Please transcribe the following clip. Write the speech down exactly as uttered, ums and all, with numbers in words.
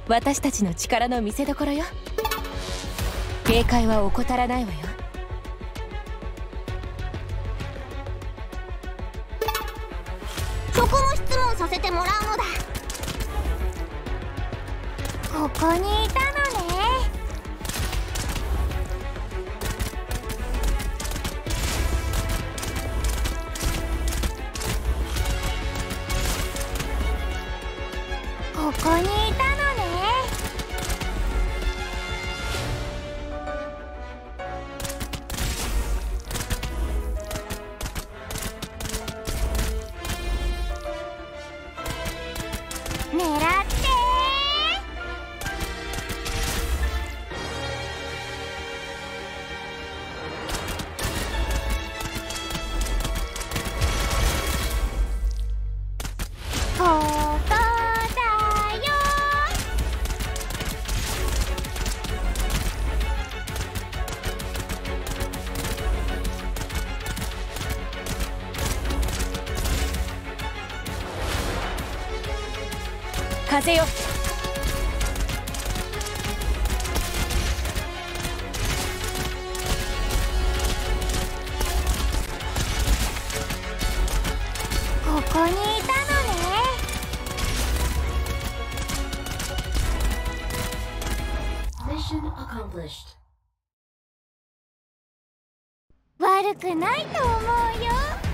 私たちの力の見せ所よ。警戒は怠らないわよ。 そこも質問させてもらうのだ。ここにいたのね。ここにいたのね。狙ってここだよ。 風よ。 ここにいたのね。 Mission accomplished. 悪くないと思うよ。